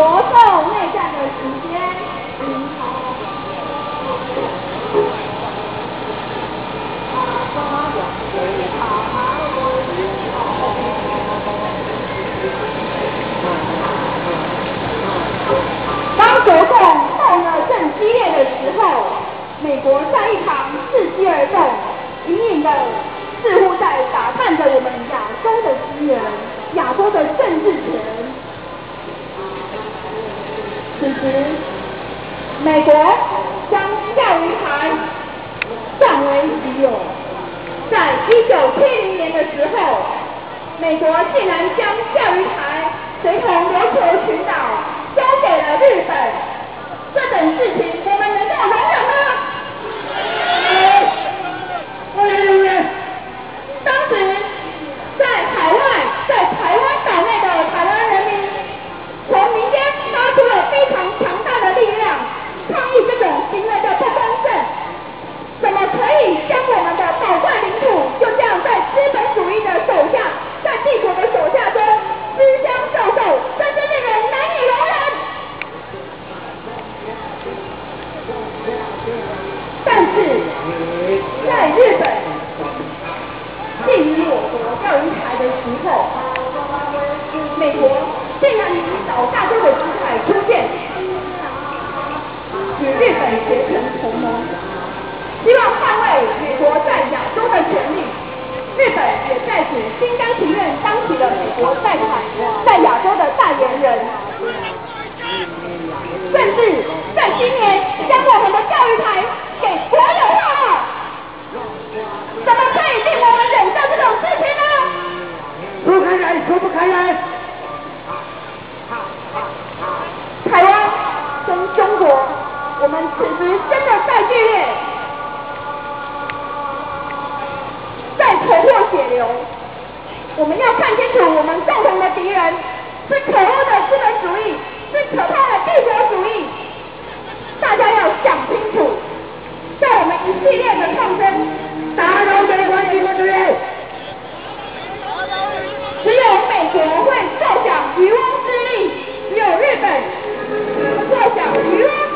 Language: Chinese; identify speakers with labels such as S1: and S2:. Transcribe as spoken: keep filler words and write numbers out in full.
S1: 受内战的时间。当国共斗得正激烈的时候，美国在一旁伺机而动，隐隐的似乎在打探着我们亚洲的资源、亚洲的政治权。此时，美国将钓鱼台占为己有。在一九七零年的时候，美国竟然将钓鱼台随同琉球群岛交给了日本。这等事情，我们能够容忍吗？当时在海外，在台湾岛内的台湾人民，从民间发出了非常强大的力量，抗议这种行为的不公正。怎么可以将我们的宝贵领土就这样在资本主义的手下，在帝国的手下中私相授受，真是令人难以容忍。但是，在日本觊觎我国钓鱼台的时候，美国竟然以老大哥的姿态出现，与日本结成同盟，希望捍卫美国在亚洲的权利。日本也在此心甘情愿当起了美国在台在亚洲的代言人，甚至在今年将我们的钓鱼台给国有化了。怎么可以令我们忍受这种事情呢？
S2: 不可忍，说不可忍。
S1: 台湾跟中国，我们此时真的在剧烈，在头破血流。我们要看清楚，我们共同的敌人是可恶的资本主义，是可怕的帝国主义。大家要想清楚，在我们一系列的抗争，
S2: 打倒这个帝国主义，
S1: 只有美国会坐享渔翁之利，只有日本坐享渔翁